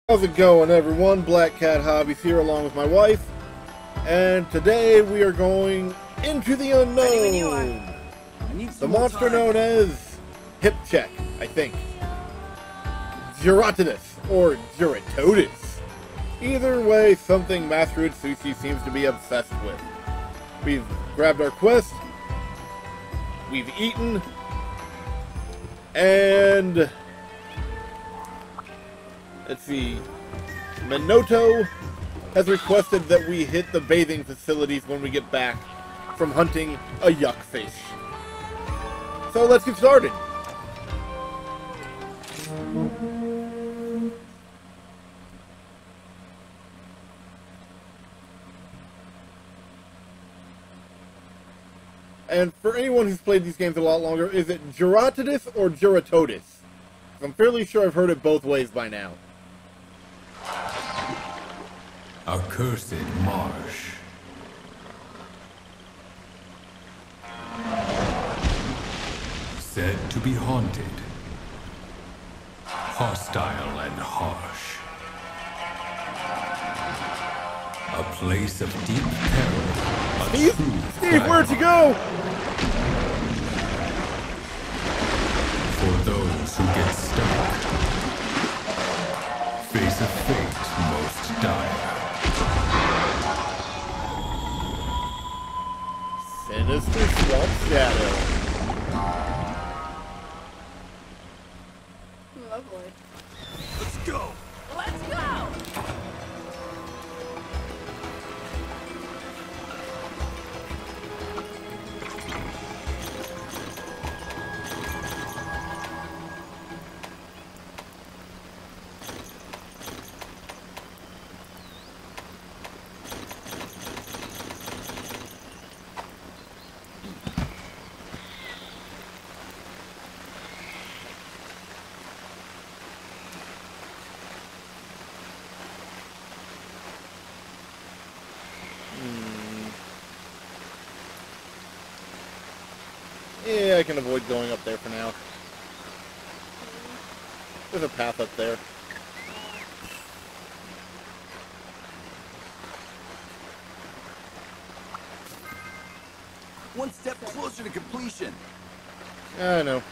How's it going, everyone? Black Cat Hobbies here along with my wife, and today we are going into the unknown. The monster known as Hip Check, I think. Geratodus, or Geratodus. Either way, something Master Sushi seems to be obsessed with. We've grabbed our quest, we've eaten, and let's see, Minoto has requested that we hit the bathing facilities when we get back from hunting a yuck fish. So let's get started. And for anyone who's played these games a lot longer, is it Geratodus or Geratodus? I'm fairly sure I've heard it both ways by now. Accursed marsh. Said to be haunted. Hostile and harsh. A place of deep peril. Steve, where'd you go? For those who get stuck. Face a fate most dire. Sinister Swamp Shadow. Lovely. Let's go! Let's go! Yeah, I can avoid going up there for now. There's a path up there. One step closer to completion. I know.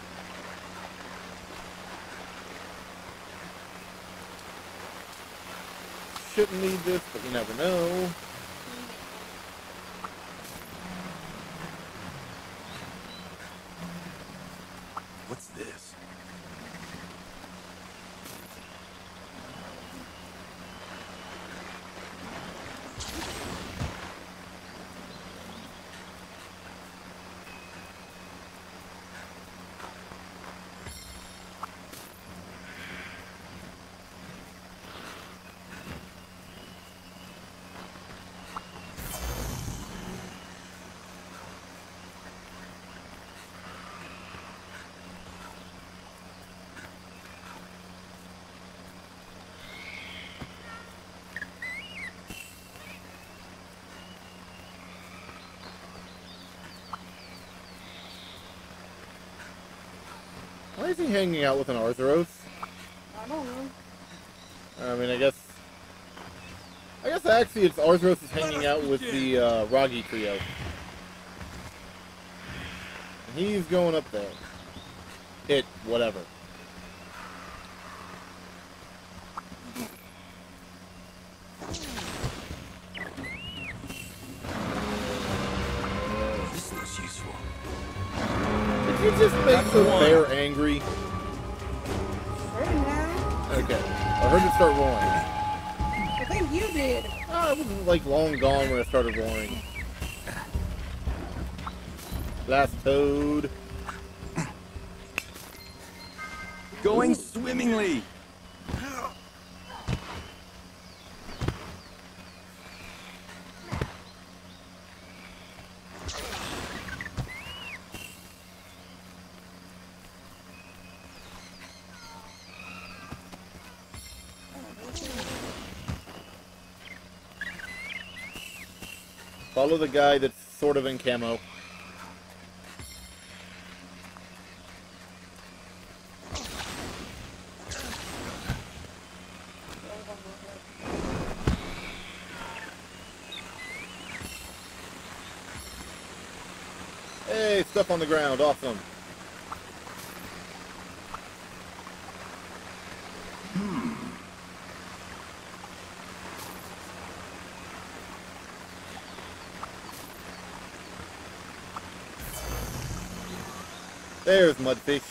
Shouldn't need this, but you never know. What's this? Why is he hanging out with an Arthros? I don't know. I mean, I guess actually it's Arthros is hanging out with the Ragi trio. And he's going up there. Whatever. This looks useful. Did you just make the bear angry? Sure now. Okay. I heard it start roaring. I think you did. Oh, it was like long gone when I started roaring. Last toad. Going swimmingly. Follow the guy that's sort of in camo. stuff on the ground. Awesome. There's mudfish.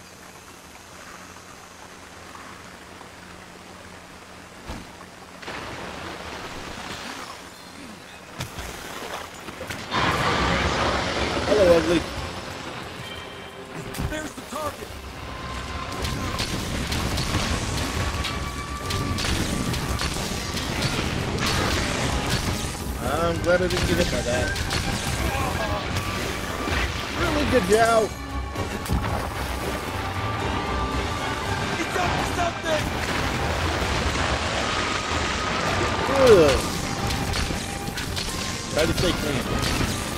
Hello, ugly. There's the target. I'm glad I didn't get hit by that. Really good job. It's up to something. Good. Try to stay clean.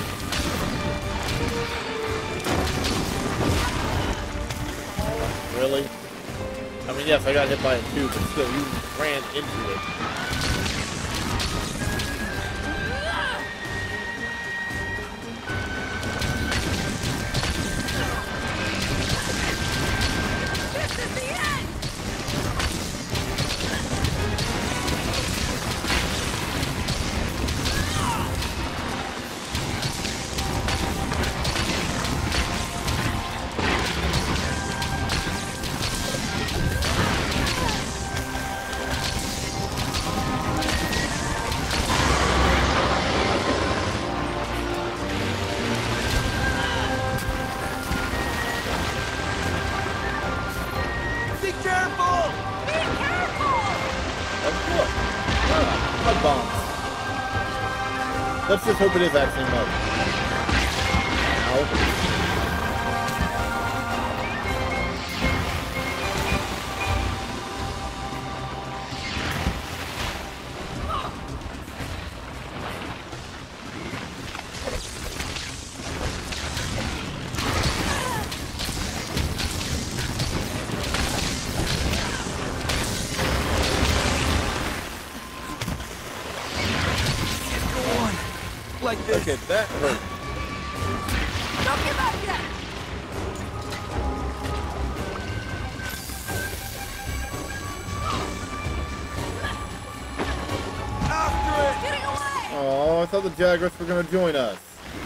Really? I mean, yes, I got hit by it too, but still, you ran into it. This is the end! Be careful. Be careful! Look. Mud bombs. Let's just hope it is actually mud. Ow. Go on. Like this. Okay, that hurt. Don't give up yet! After it. Getting away! Oh, I thought the Jaguars were going to join us.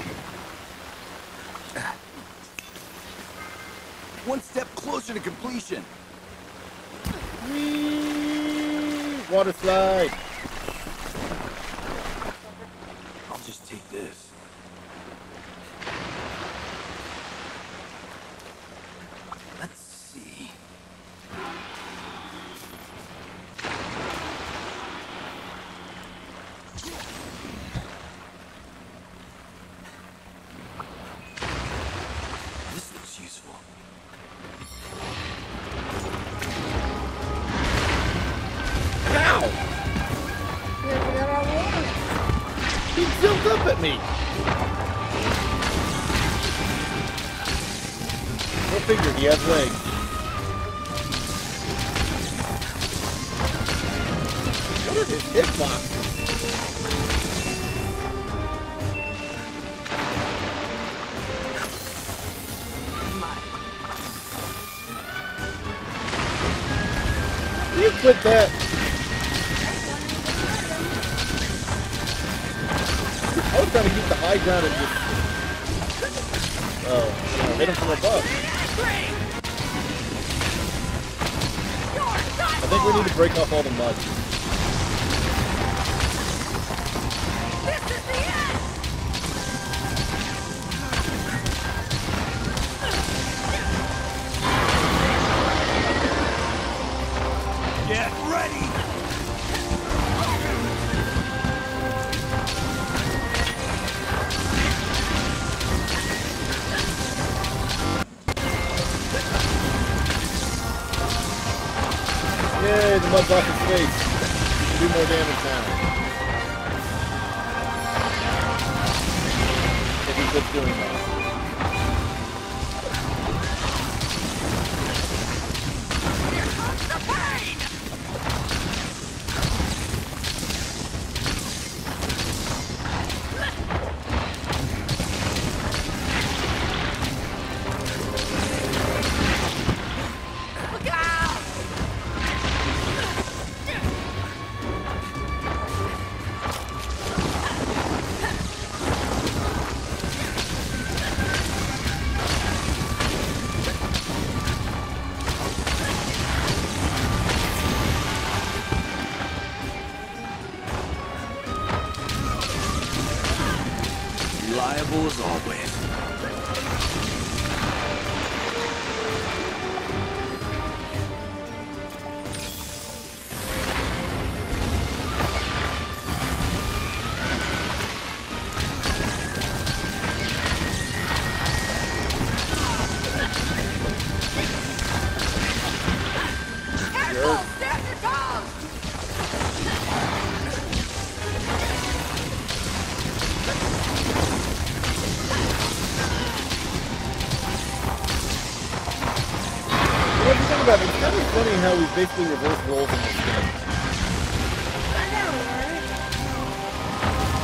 One step closer to completion. Whee! Water slide. I'll just take this. Let's see. This looks useful. Ow! Yeah, we got our water. He jumped up at me. Go figure, he has legs. What are his hitboxes? You quit that. I was trying to keep the high ground and just hit him from above. I think we need to break off all the mud. This is the end! Get ready! Yay, the mud's off his face. Do more damage now. If he keeps doing that. Here comes the pain! reliable as always. Careful! Stand your toes! What do you think about it? It's kind of funny how we basically reverse roles in this game. I know, right?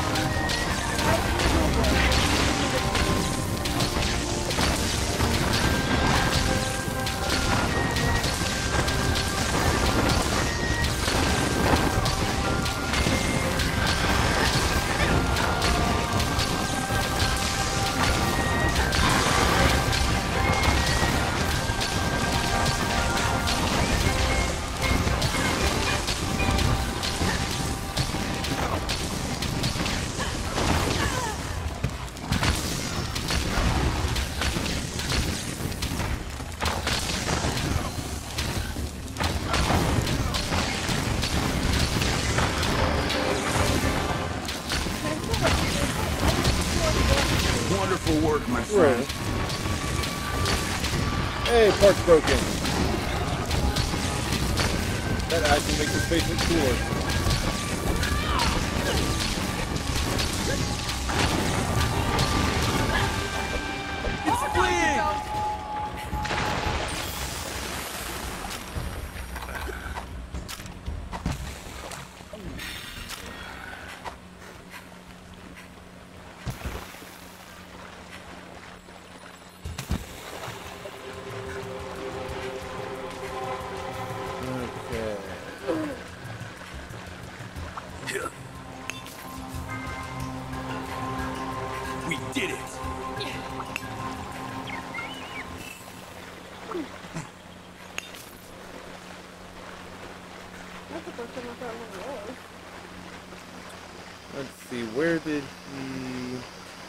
Wonderful work, my Right. friend. Hey, parts broken. That actually makes the space look cooler. It's fleeing! Okay. We did it! That's the first time I thought it was. Let's see, where did he...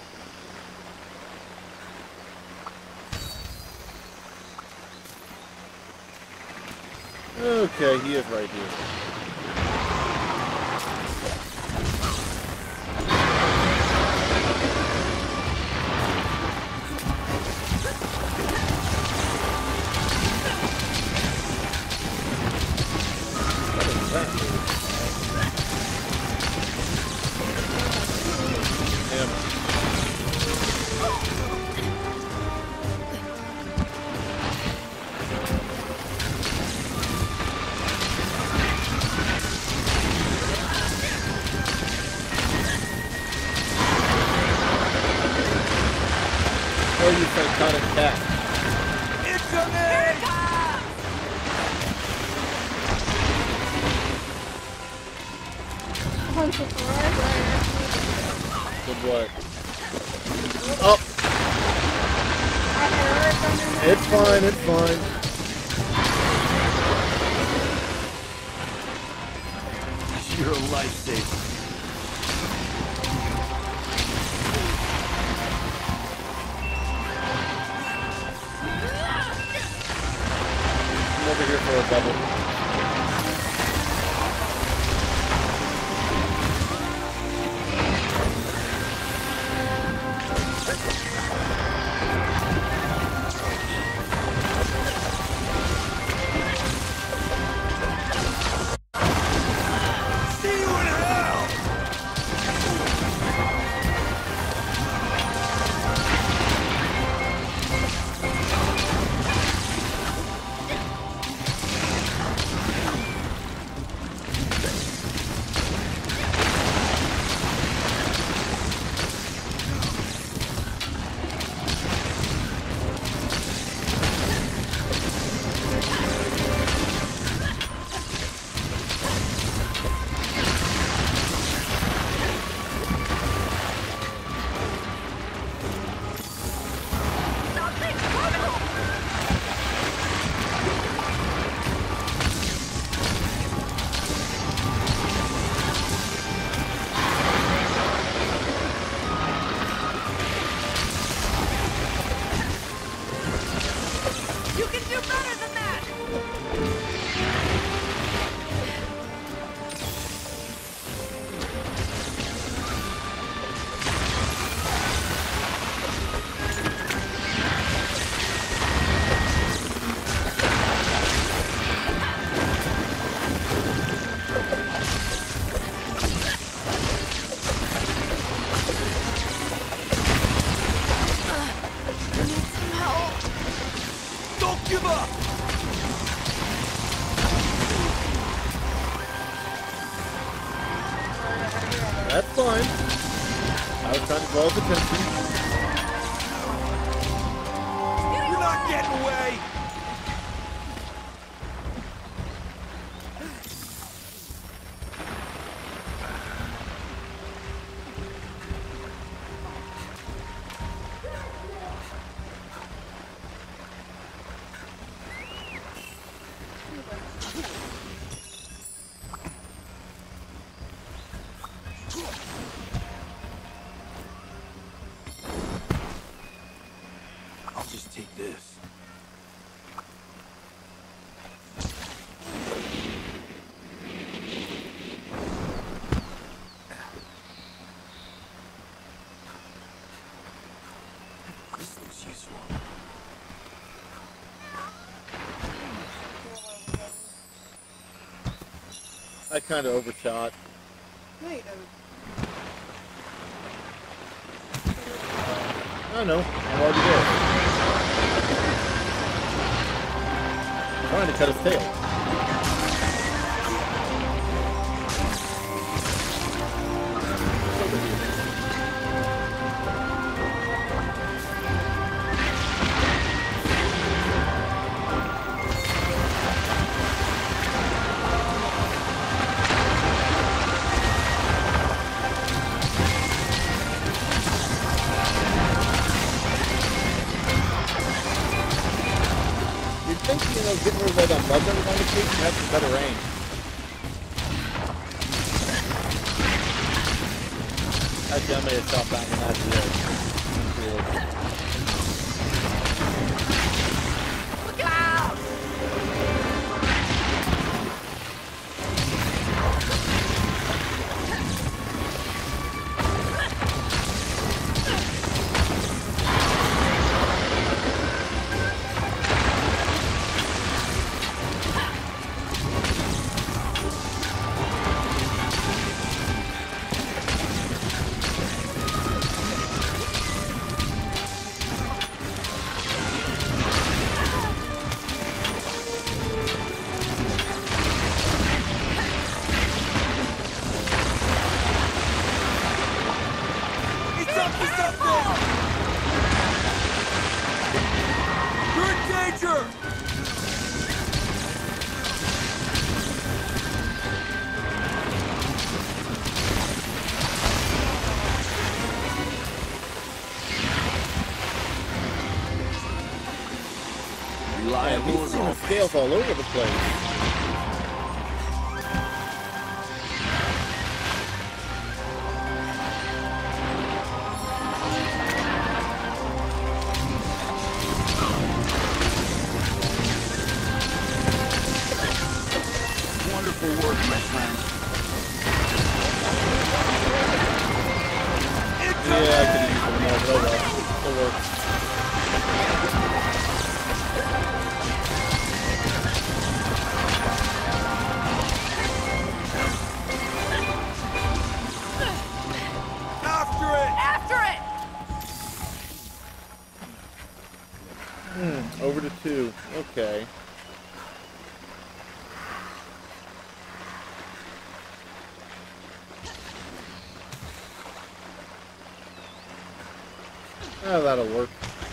Okay, he is right here. What is that? Him. Oh, you psychotic cat. Incoming! I'm surprised I Good what? Oh, heard something. it's fine, it's fine. You're a lifesaver. I'm over here for a double. See you in hell! That's fine. I was trying to draw his attention. You're not getting away! I'll just take this. This looks useful. I kind of overshot. No, you don't. I know. I'm already there. I'm trying to cut his tail. Getting rid of all that mud that was on the cake, you have some better aim. Actually, I may have shot that one after this. Look out! Reliable as always. Scales all over the place. Wonderful work, my friend. Yeah, I can use them more, but oh well. It'll work. Over to 2. Okay. Oh, that'll work.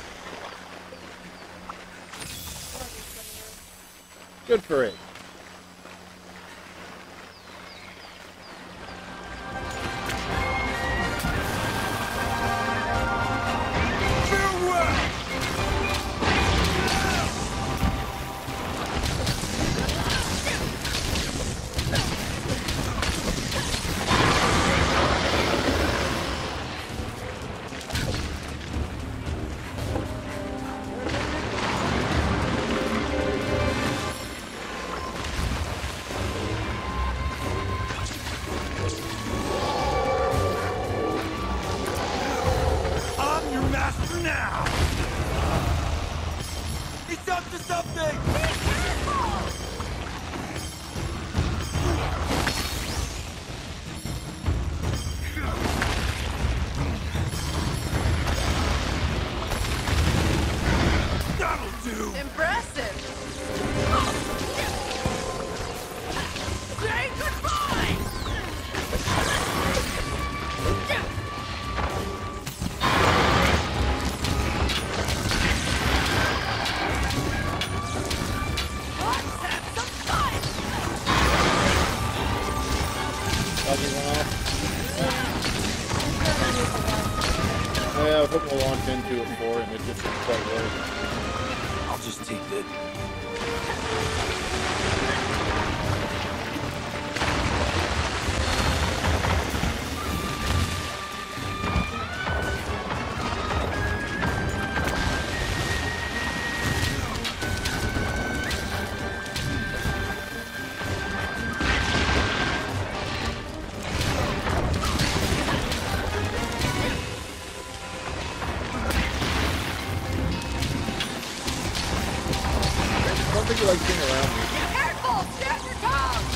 Good for it. kamikaze went off. Oh yeah, I was hoping to launch into it for and it just didn't quite work. I'll just take that. I don't think you like being around me. Careful! Stand your tongue!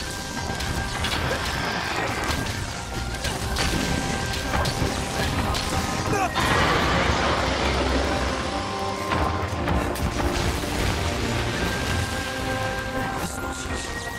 This looks useful.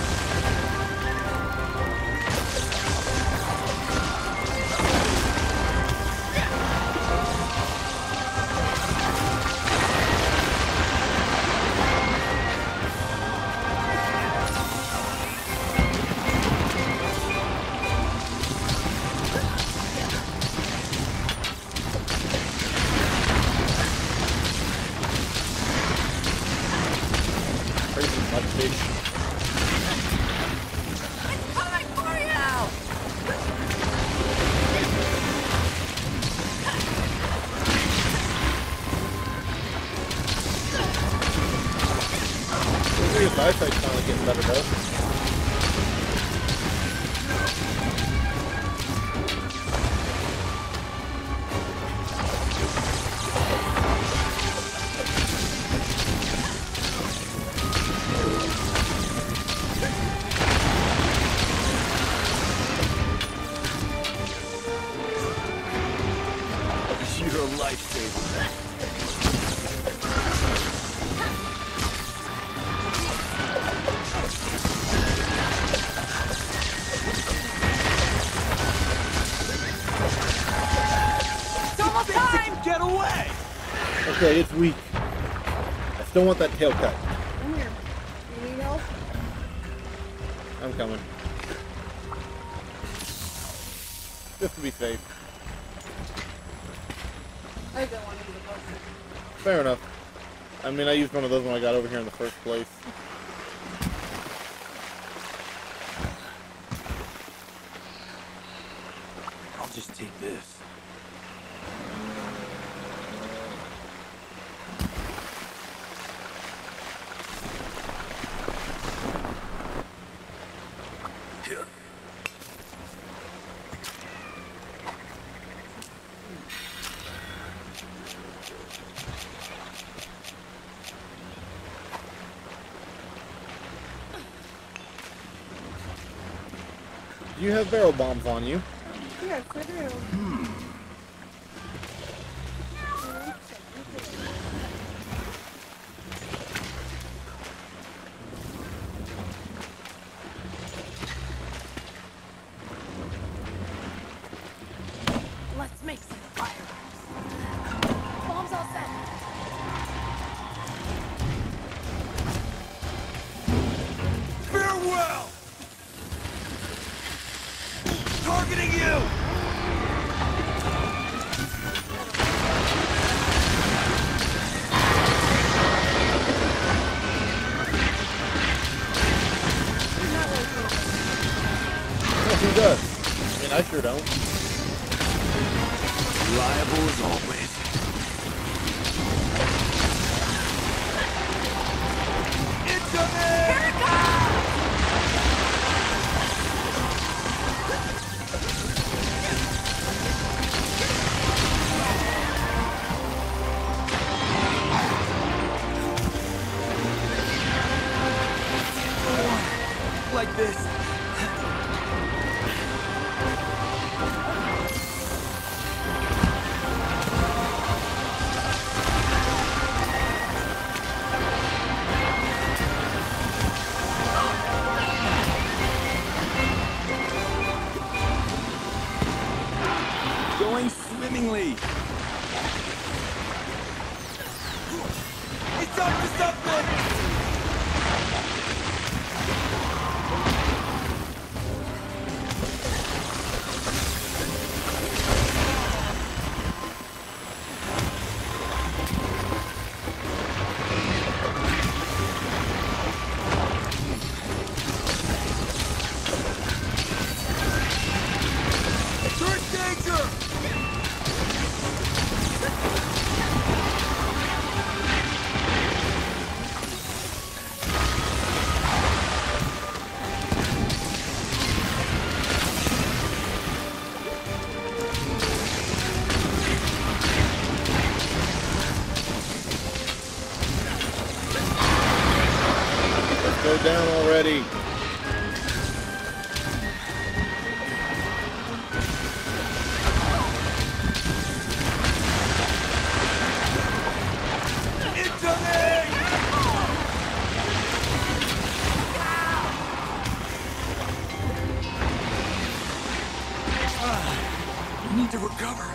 Crazy mudfish. It's coming for you! Maybe his eyesight's finally getting better though. You're a lifesaver. It's almost time! Get away! Okay, it's weak. I still want that tail cut. Come here. You need help? I'm coming. Just to be safe. I don't want to be the person. Fair enough. I mean, I used one of those when I got over here in the first place. I'll just take this. Here. Do you have barrel bombs on you? Yes, I do. Let's make some fireworks. Bombs all set. Farewell! Targeting you! Yeah, who does? I mean, I sure don't. Reliable as always. Incoming! Here it comes! Like this. Going swimmingly. It's up to something! need to recover.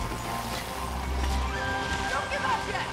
Don't give up yet!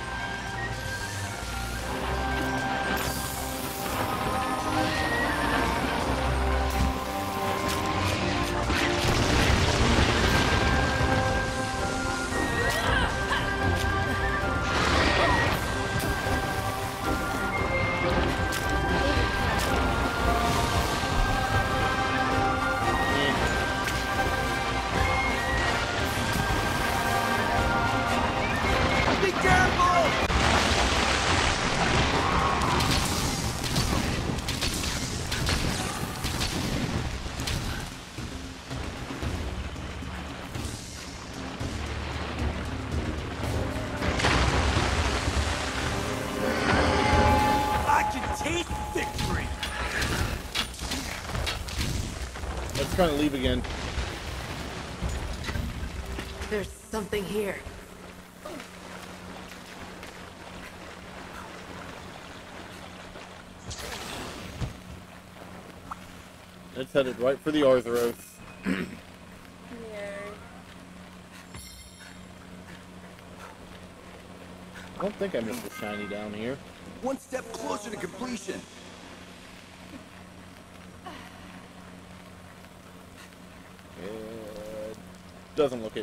Be careful! I can taste victory. Let's try and leave again. There's something here. It's headed right for the Arthros. Yeah. I don't think I missed the shiny down here. One step closer to completion. It doesn't look it.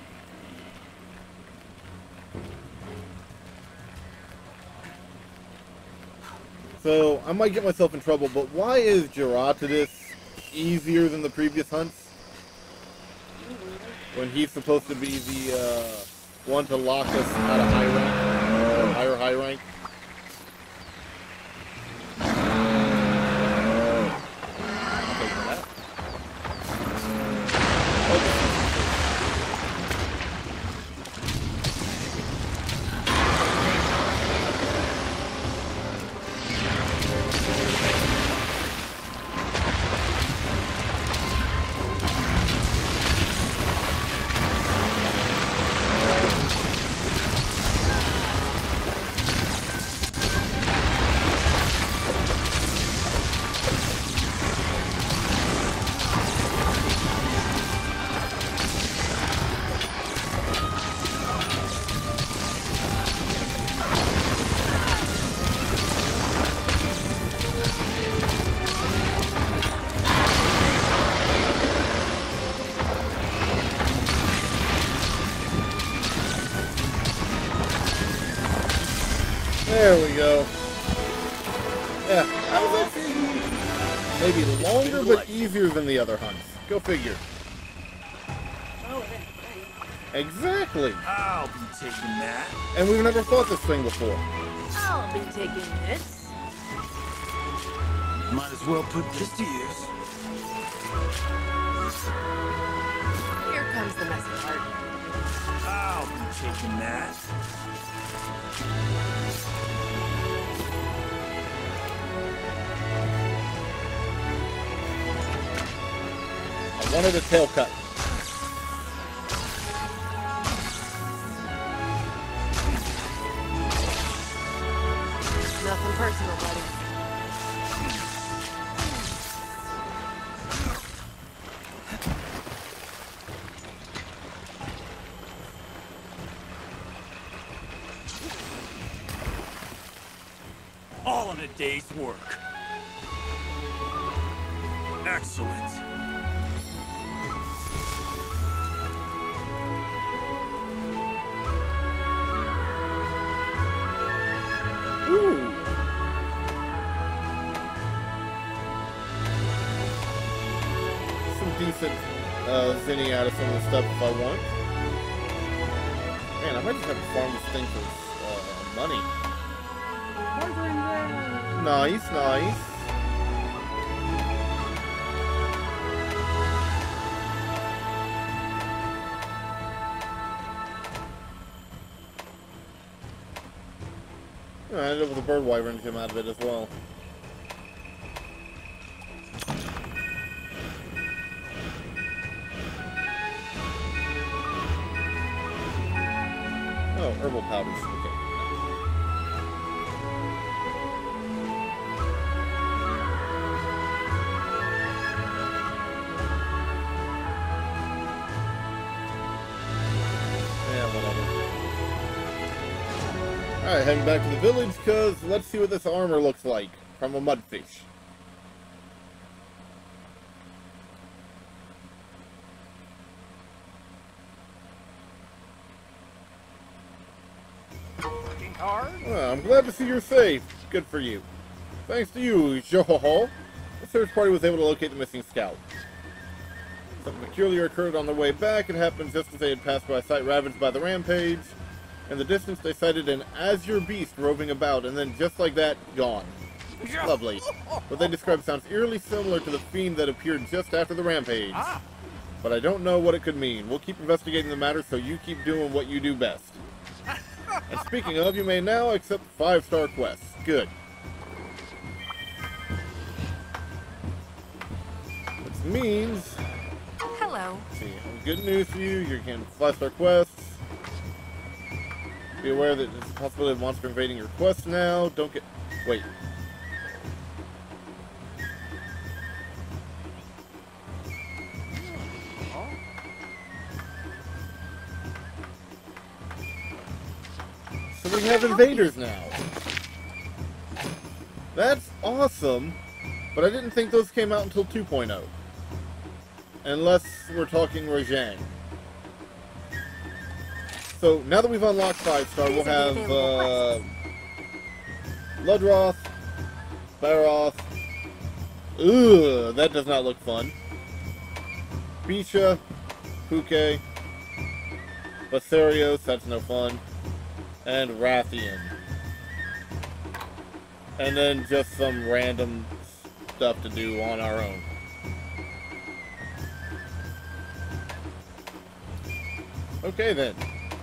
So, I might get myself in trouble, but why is Geratidus easier than the previous hunts? When he's supposed to be the one to lock us out of high rank, or higher high rank? I'll take that. There we go. Yeah, that was actually maybe longer but easier than the other hunts. Go figure. Oh, it is. Exactly. I'll be taking that. And we've never fought this thing before. I'll be taking this. Might as well put this to use. Here comes the messy part. I'll be taking that. I wanted a tail cut. Nothing personal, buddy. All in a day's work. Excellent. Ooh. Some decent zinni out of some of the stuff if I want. Man, I might just have to farm this thing for money. Nice, nice. I ended up with a bird wyvern to come out of it as well. Oh, herbal powders. Okay. Alright, heading back to the village, because let's see what this armor looks like from a mudfish. Working hard? Well, I'm glad to see you're safe. Good for you. Thanks to you, Johoho, the search party was able to locate the missing scout. Something peculiar occurred on their way back. It happened just as they had passed by a site ravaged by the rampage. In the distance, they sighted an azure beast roving about, and then just like that, gone. Lovely. What they described sounds eerily similar to the fiend that appeared just after the rampage. But I don't know what it could mean. We'll keep investigating the matter, so you keep doing what you do best. And speaking of, you may now accept 5-star quests. Good. Which means... Hello. Let's see, good news for you. You're getting 5-star quests. Be aware that there's a possibility of monster invading your quest now. Don't get... Wait. So we have invaders now. That's awesome. But I didn't think those came out until 2.0. Unless we're talking Rajang. So, now that we've unlocked 5-star, we'll have, Ludroth, Baroth. Ugh, that does not look fun. Bisha, Puke, Basarios, that's no fun. And Rathian. And then just some random stuff to do on our own. Okay then.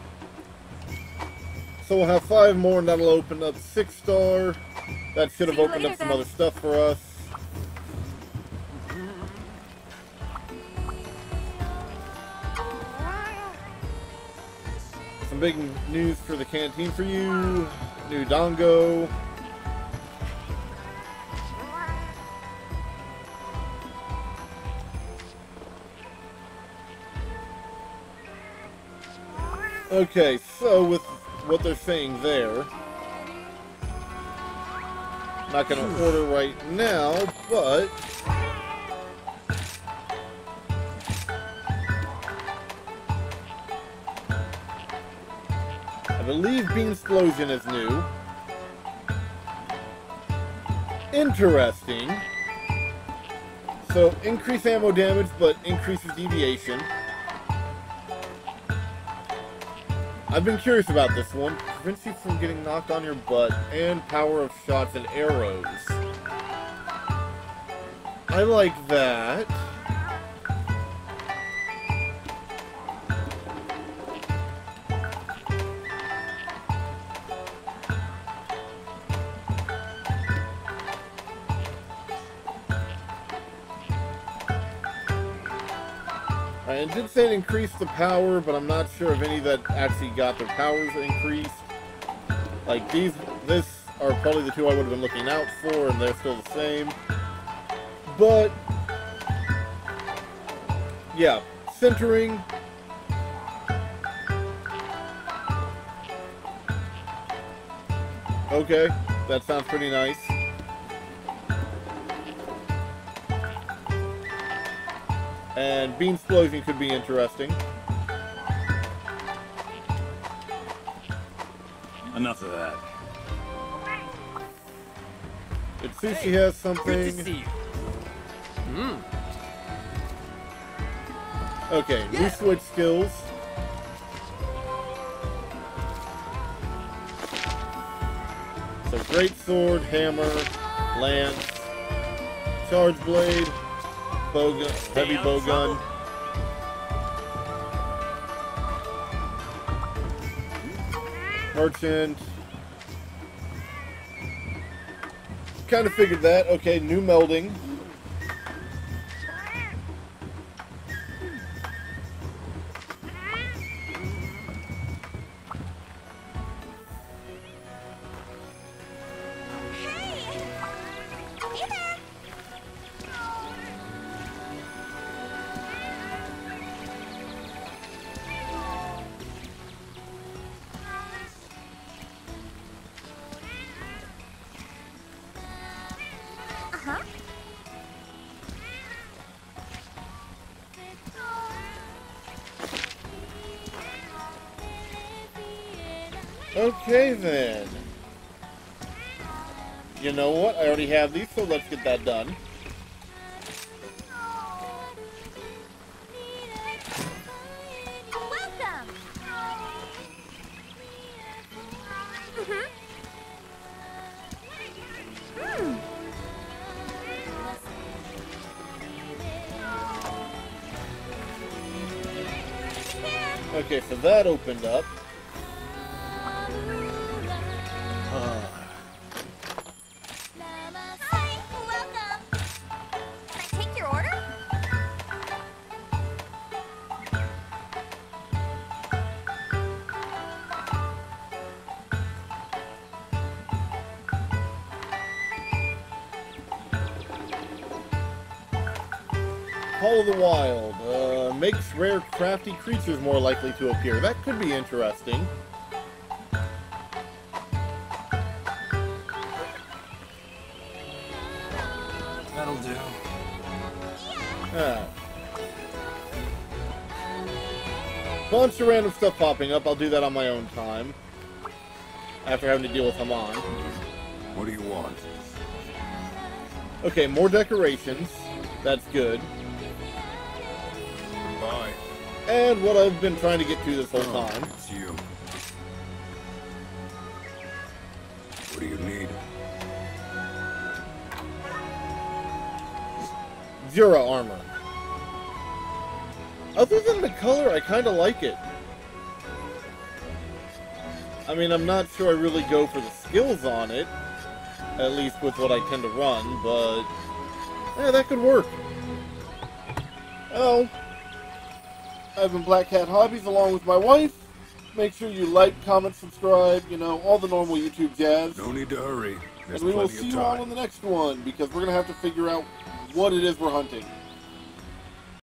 So we'll have 5 more, and that'll open up 6-star. That should have opened up some other stuff for us. Some big news for the canteen for you. New Dongo. Okay, so with what they're saying there, not going to order right now, but I believe Beam Explosion is new. Interesting. So, increase ammo damage, but increases deviation. I've been curious about this one. Prevents you from getting knocked on your butt, and power of shots and arrows. I like that. It did say it increased the power, but I'm not sure of any that actually got their powers increased. Like this are probably the two I would have been looking out for, and they're still the same. But yeah, centering. Okay, that sounds pretty nice. And Beam Explosion could be interesting. Enough of that. Itsushi has something. Good to see you. Okay, new switch skills. So Great Sword, Hammer, Lance, Charge Blade, Bowgun, Heavy Bowgun. Merchant. Kind of figured that. Okay, new melding. Okay then. You know what? I already have these, so let's get that done. Welcome. Okay, so that opened up. Hi, welcome. Can I take your order? Call of the Wild. Makes rare crafty creatures more likely to appear. That could be interesting. That'll do. Ah. Bunch of random stuff popping up. I'll do that on my own time. After having to deal with Haman. What do you want? Okay, more decorations. That's good. Bye. And what I've been trying to get to this whole time. It's you. What do you need? Zero armor. Other than the color, I kind of like it. I mean, I'm not sure I really go for the skills on it. At least with what I tend to run, but... yeah, that could work. Oh. I've been Black Cat Hobbies along with my wife. Make sure you like, comment, subscribe, you know, all the normal YouTube jazz. No need to hurry. There's And we will plenty see of you all time. in the next one, because we're going to have to figure out what it is we're hunting.